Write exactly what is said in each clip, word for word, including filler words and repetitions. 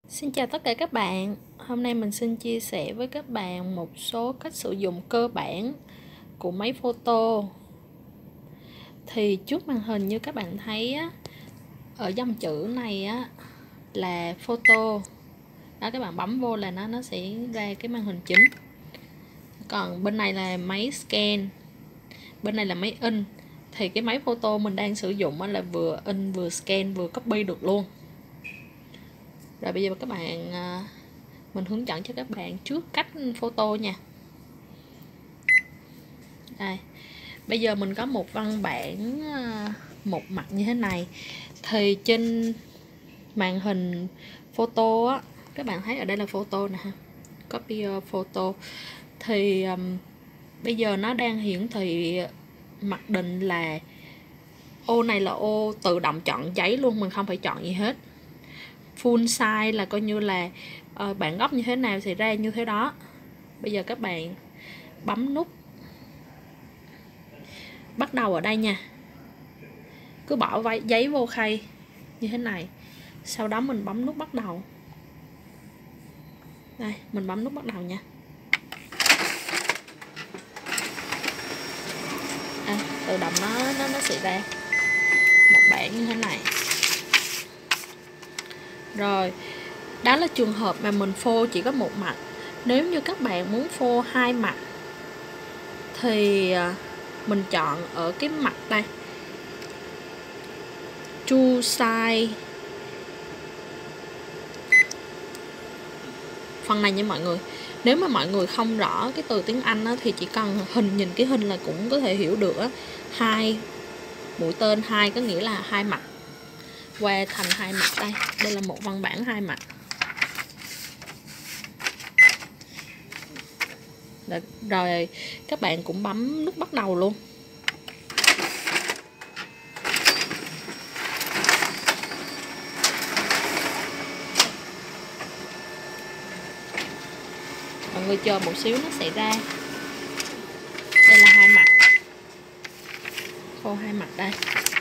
Xin chào tất cả các bạn. Hôm nay mình xin chia sẻ với các bạn một số cách sử dụng cơ bản của máy photo. Thì trước màn hình như các bạn thấy á, ở dòng chữ này á là photo. Đó, các bạn bấm vô là nó nó sẽ ra cái màn hình chính. Còn bên này là máy scan, bên này là máy in. Thì cái máy photo mình đang sử dụng là vừa in vừa scan vừa copy được luôn. Rồi bây giờ các bạn mình hướng dẫn cho các bạn trước cách photo nha. Đây, bây giờ mình có một văn bản một mặt như thế này. Thì trên màn hình photo á, các bạn thấy ở đây là photo nè, copy photo. Thì um, bây giờ nó đang hiển thị mặc định là ô này là ô tự động chọn giấy luôn, mình không phải chọn gì hết. Full size là coi như là uh, bản gốc như thế nào thì ra như thế đó. Bây giờ các bạn bấm nút bắt đầu ở đây nha. Cứ bỏ giấy vô khay như thế này. Sau đó mình bấm nút bắt đầu. Đây, mình bấm nút bắt đầu nha. À, tự động nó, nó, nó sẽ ra một bản như thế này. Rồi, đó là trường hợp mà mình phô chỉ có một mặt. Nếu như các bạn muốn phô hai mặt thì mình chọn ở cái mặt đây, two side. Phần này nha mọi người. Nếu mà mọi người không rõ cái từ tiếng Anh á, thì chỉ cần hình, nhìn cái hình là cũng có thể hiểu được á. Hai mũi tên, hai có nghĩa là hai mặt qua thành hai mặt. Đây, đây là một văn bản hai mặt. Rồi các bạn cũng bấm nút bắt đầu luôn. Mọi người chờ một xíu nó sẽ ra. Đây là hai mặt, phô hai mặt đây.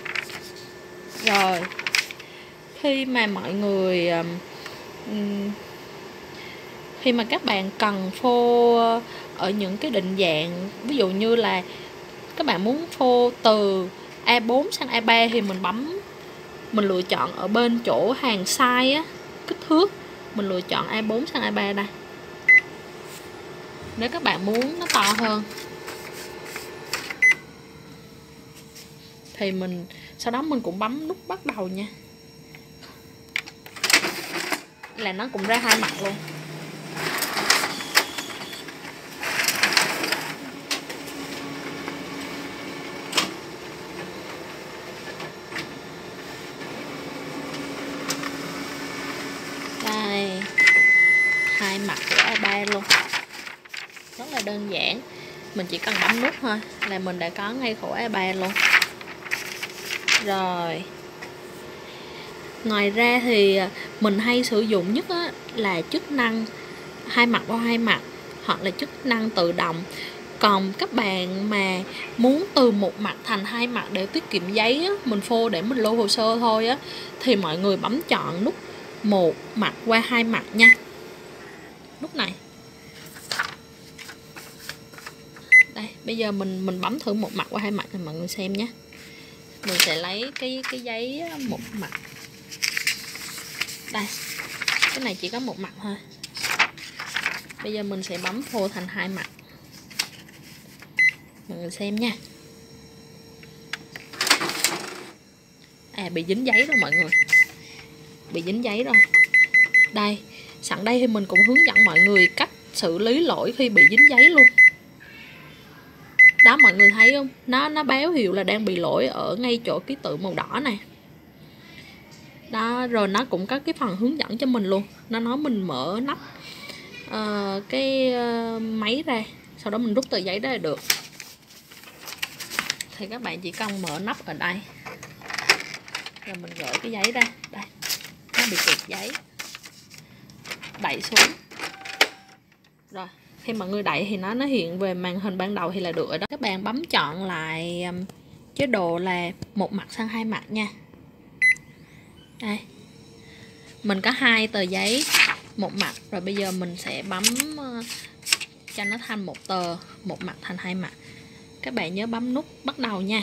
Rồi khi mà mọi người um, khi mà các bạn cần phô ở những cái định dạng, ví dụ như là các bạn muốn phô từ A bốn sang A ba thì mình bấm, mình lựa chọn ở bên chỗ hàng size á, kích thước, mình lựa chọn A bốn sang A ba đây. Nếu các bạn muốn nó to hơn thì mình sau đó mình cũng bấm nút bắt đầu nha, là nó cũng ra hai mặt luôn. Đây, hai mặt của A ba luôn, rất là đơn giản. Mình chỉ cần bấm nút thôi là mình đã có ngay khổ A ba luôn. Rồi ngoài ra thì mình hay sử dụng nhất á, là chức năng hai mặt qua hai mặt hoặc là chức năng tự động. Còn các bạn mà muốn từ một mặt thành hai mặt để tiết kiệm giấy á, mình phô để mình lưu hồ sơ thôi á, thì mọi người bấm chọn nút một mặt qua hai mặt nha. Nút này. Đây, bây giờ mình mình bấm thử một mặt qua hai mặt cho mọi người xem nhé. Mình sẽ lấy cái cái giấy một mặt. Đây, cái này chỉ có một mặt thôi. Bây giờ mình sẽ bấm phô thành hai mặt, mọi người xem nha. À, bị dính giấy rồi mọi người, bị dính giấy rồi. Đây, sẵn đây thì mình cũng hướng dẫn mọi người cách xử lý lỗi khi bị dính giấy luôn. Đó, mọi người thấy không, nó nó báo hiệu là đang bị lỗi ở ngay chỗ ký tự màu đỏ này. Đó, rồi nó cũng có cái phần hướng dẫn cho mình luôn. Nó nói mình mở nắp uh, cái uh, máy ra, sau đó mình rút tờ giấy đó là được. Thì các bạn chỉ cần mở nắp ở đây, rồi mình gỡ cái giấy ra. Đây, nó bị kẹt giấy, đẩy xuống. Rồi khi mọi người đẩy thì nó nó hiện về màn hình ban đầu thì là được rồi đó. Các bạn bấm chọn lại um, chế độ là một mặt sang hai mặt nha. Đây, mình có hai tờ giấy một mặt, rồi bây giờ mình sẽ bấm cho nó thành một tờ một mặt thành hai mặt. Các bạn nhớ bấm nút bắt đầu nha.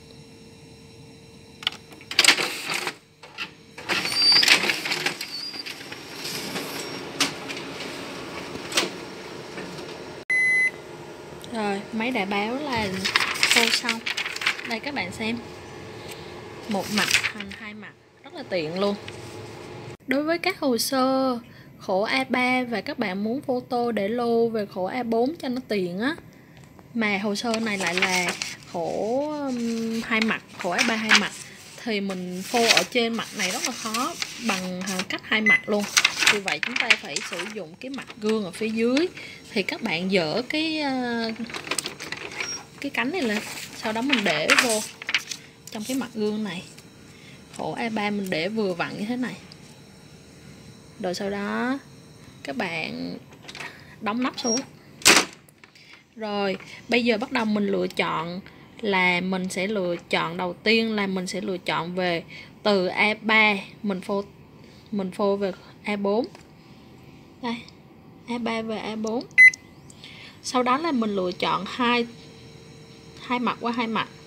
Rồi, máy đã báo là phô xong. Đây các bạn xem, một mặt thành hai mặt, rất là tiện luôn. Đối với các hồ sơ khổ A ba và các bạn muốn photo để lưu về khổ A bốn cho nó tiện á, mà hồ sơ này lại là khổ um, hai mặt, khổ A ba hai mặt, thì mình phô ở trên mặt này rất là khó bằng cách hai mặt luôn. Vì vậy chúng ta phải sử dụng cái mặt gương ở phía dưới. Thì các bạn dỡ cái uh, cái cánh này lên, sau đó mình để vô trong cái mặt gương này. Khổ A ba mình để vừa vặn như thế này. Rồi sau đó các bạn đóng nắp xuống. Rồi bây giờ bắt đầu mình lựa chọn, là mình sẽ lựa chọn đầu tiên là mình sẽ lựa chọn về từ A ba, mình phô mình phô về A bốn. Đây, A ba về A bốn. Sau đó là mình lựa chọn hai hai mặt qua hai mặt.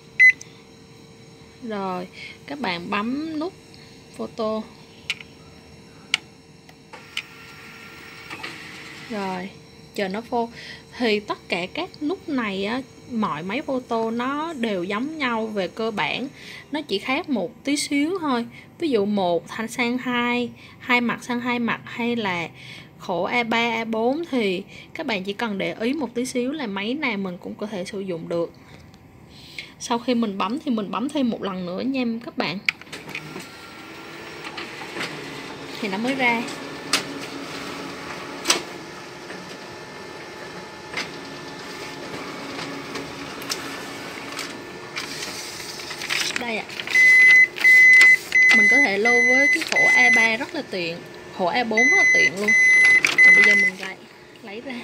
Rồi các bạn bấm nút photo. Rồi chờ nó phô. Thì tất cả các nút này á, mọi máy photo nó đều giống nhau về cơ bản, nó chỉ khác một tí xíu thôi. Ví dụ một thành sang hai, hai mặt sang hai mặt, hay là khổ A ba, A bốn thì các bạn chỉ cần để ý một tí xíu là máy nào mình cũng có thể sử dụng được. Sau khi mình bấm thì mình bấm thêm một lần nữa nha các bạn, thì nó mới ra. Đây ạ. À, mình có thể lưu với cái khổ A ba rất là tiện, khổ A bốn rất là tiện luôn. Và bây giờ mình lại lấy ra.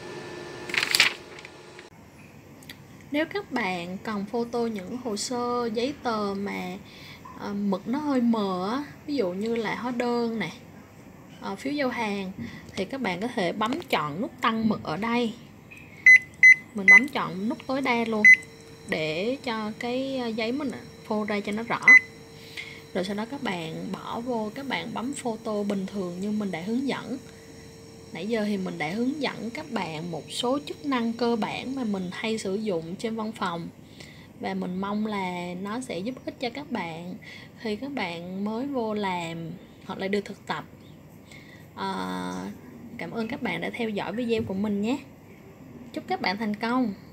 Nếu các bạn cần photo những hồ sơ giấy tờ mà uh, mực nó hơi mờ á, ví dụ như là hóa đơn này, uh, phiếu giao hàng, thì các bạn có thể bấm chọn nút tăng mực ở đây. Mình bấm chọn nút tối đa luôn để cho cái giấy mình phô ra cho nó rõ. Rồi sau đó các bạn bỏ vô, các bạn bấm photo bình thường như mình đã hướng dẫn. Nãy giờ thì mình đã hướng dẫn các bạn một số chức năng cơ bản mà mình hay sử dụng trên văn phòng, và mình mong là nó sẽ giúp ích cho các bạn khi các bạn mới vô làm hoặc là được thực tập. à, Cảm ơn các bạn đã theo dõi video của mình nhé. Chúc các bạn thành công.